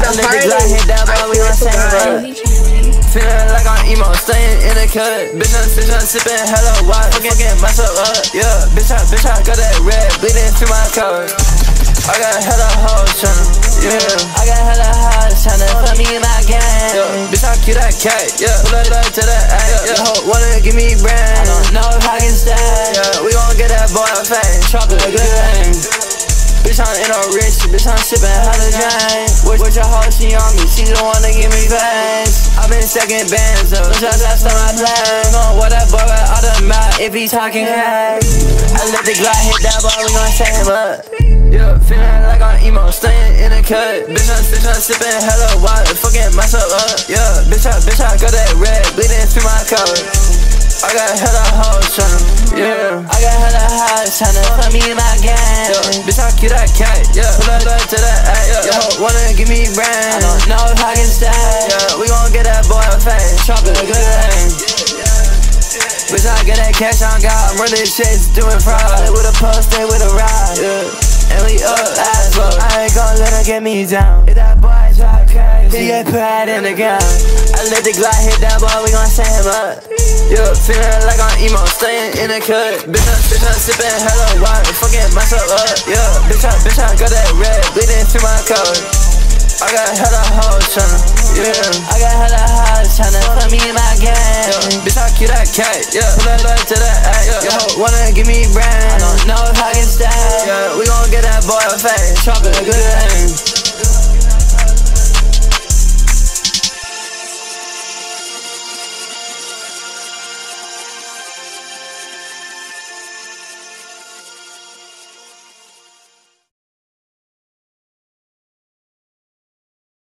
I let the Glock hit that boy, we gon' save it. Feeling like I'm emo, staying in the cut. Bitch, I'm sipping hella water, fucking myself up. Yeah, bitch, I got that red bleeding through my coat. I got hella hoes tryna, yeah. I got hella hoes tryna put me in my game. Yeah, bitch, I keep that cat, yeah. Pull it up to the ass, yeah. Hoe wanna give me brand, I don't know if I can stay. Yeah, we gon' get that boy a fame, chop it a good thing. Bitch, I'm in a rich, bitch, I'm sippin' hella drain. With your hoe, she on me, she don't wanna give me face. I been stacking bands up, just on my plan. Gon' wear that boy right out the mouth if he talking cash. I let the Glock hit that boy, we gon' set him up. Yeah, feeling like I'm emo, staying in the cut. Bitch, I'm sipping hella water, fucking myself up. Yeah, bitch, I got that red bleeding through my coat. I got hella hoes tryna, yeah. I got hella hoes tryna put me in my game. Yeah, bitch, I keep that cat, yeah. Pull it up to that ass, yeah. Yo, wanna give me brand, I don't know if I can stay. Yeah, we gon' get that boy a fame, chop it a good thing. Bitch, I get that cash on God, I'm running shit, doing fraud. Stay with a post, stay with a ride, yeah. And we up, ass up, I ain't gon' let her get me down. If that boy try crazy, he get pride in the gun. I let the Glock hit that boy, we gon' set him up. Yeah, feeling like I'm emo, staying in the cut. Bitch, I'm sipping hella water, fucking myself up. Yeah, bitch, I got that red bleeding through my coat. I got hella hoes tryna, yeah. I got hella hoes tryna put me in my game. Yeah, bitch, I keep that cat, yeah. Pull it up to that ass, yeah. Yo, wanna give me brand, I don't know if I can stay. Yeah, we gon' get that boy a fame, chop it a good thing.